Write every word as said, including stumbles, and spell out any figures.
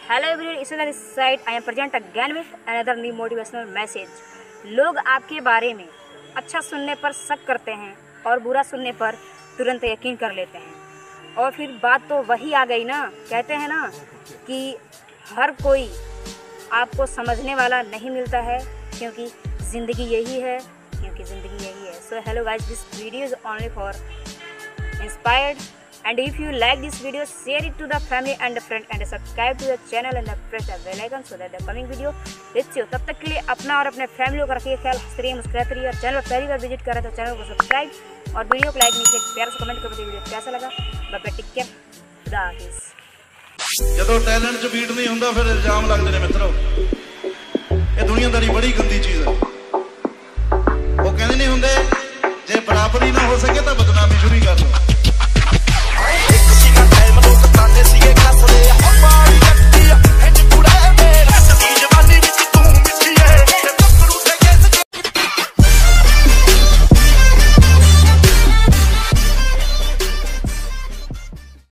Hello everyone, इस this side I am present again with another new motivational message. लोग आपके बारे में अच्छा सुनने पर शक करते हैं और बुरा सुनने पर तुरंत यकीन कर लेते हैं। और फिर बात तो वही आ गई ना, कहते हैं ना कि हर कोई आपको समझने वाला नहीं मिलता है, क्योंकि ज़िंदगी यही है क्योंकि ज़िंदगी यही है। So hello guys, this video is only for inspired, and if you like this video, share it to the family and friend and subscribe to the channel and press the bell icon so that the coming video reaches you। तब तक के लिए अपना और अपने family का रखिए ख्याल, हंसते रहिए, मुस्कुराते रहिए। और चैनल पर पहली बार विजिट करें तो चैनल को सब्सक्राइब और वीडियो को लाइक नीचे प्यार से कमेंट करके वीडियो कैसा लगा। बाय बाय, टेक केयर, खुदा हाफिज़। ਜਦੋਂ ਟੈਲੈਂਟ 'ਚ ਬੀਟ ਨਹੀਂ ਹੁੰਦਾ ਫਿਰ ਇਲਜ਼ਾਮ ਲੱਗਦੇ ਨੇ ਮਿੱਤਰੋ। ਇਹ ਦੁਨੀਆਦਾਰੀ ਬੜੀ ਗੰਦੀ ਚੀਜ਼ ਹੈ। ਉਹ ਕਹਿੰਦੇ ਨਹੀਂ ਹੁੰਦੇ ਜੇ ਬਰਾਬਰੀ ਨਾ ਹੋ ਸਕੇ ਤਾਂ ਬਦਨਾਮੀ ਸ਼ੁਰੂ ਕਰ ਲਓ।